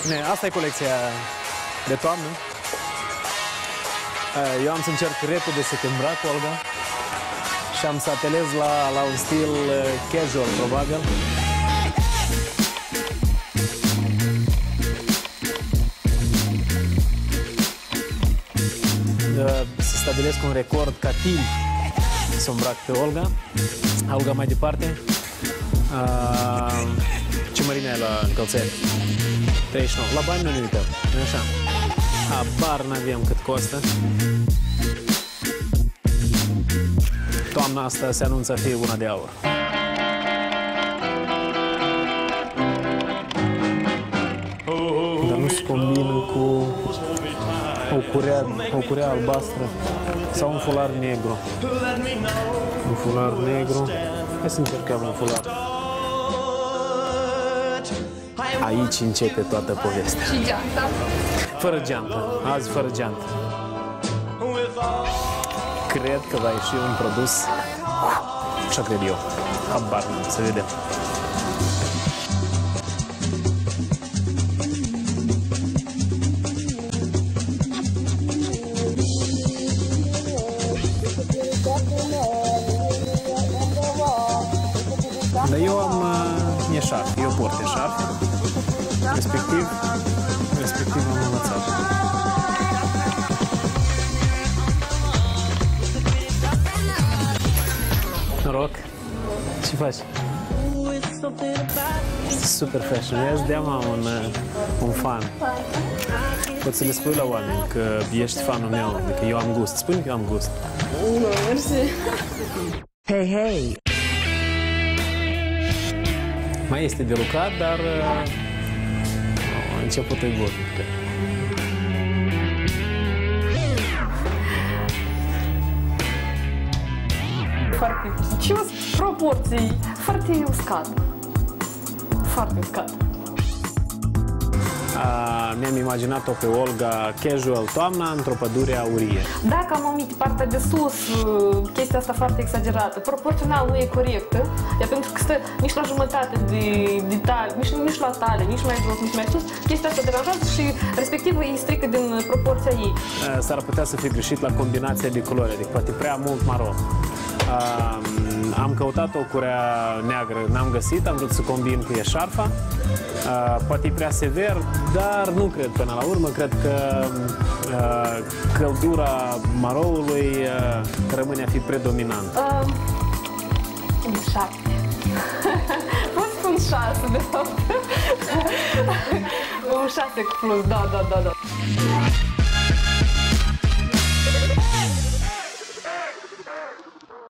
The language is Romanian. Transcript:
Bine, asta e colecția de toamnă. Eu am să încerc repede să te îmbrac, Olga. Și am să apelez la un stil casual, probabil. Să stabilesc un record ca timp să îmbrac pe Olga. Olga mai departe. Ce mărime ai la încălțări? 39. La bani nu ne uităm, nu așa? Habar n-avem cât costă. Toamna asta se anunță a fi una de aur. Dar nu se combină cu o curea albastră sau un fular negru. Un fular negru. Hai să încercăm un fular. Aici începe toată povestea. Și geanta? Fără geantă. Azi fără geantă. Cred că va ieși un produs. Așa cred eu. Habar nu, să vedem. Dar eu am eșarf, eu port eșarf, respectiv am învățat. Noroc, ce faci? Este super fashion, eu îți deam un fan. Poți să le spui la oameni că ești fanul meu, că eu am gust. Spune că eu am gust. Nu, mersi. Hei, hei! Mai este de lucrat, dar începutul e bun. Foarte precios, proporții, foarte uscat. Foarte uscat. Mi-am imaginat-o pe Olga casual toamna într-o pădure aurie. Dacă am omit partea de sus, chestia asta foarte exagerată, proporțional nu e corectă, e pentru că stă nici la jumătate de detalii, nici la talie, nici mai jos, nici mai sus, chestia asta deranjează și respectiv îi strică din proporția ei. S-ar putea să fie greșit la combinația de culori, adică poate prea mult maro. Am căutat o curea neagră, n-am găsit, am vrut să combin cu eșarfa. Poate e prea sever, dar nu cred până la urmă. Cred că căldura maroului rămâne a fi predominantă. Un 7. Pot spun 6, de fapt. Un 6 cu plus, da.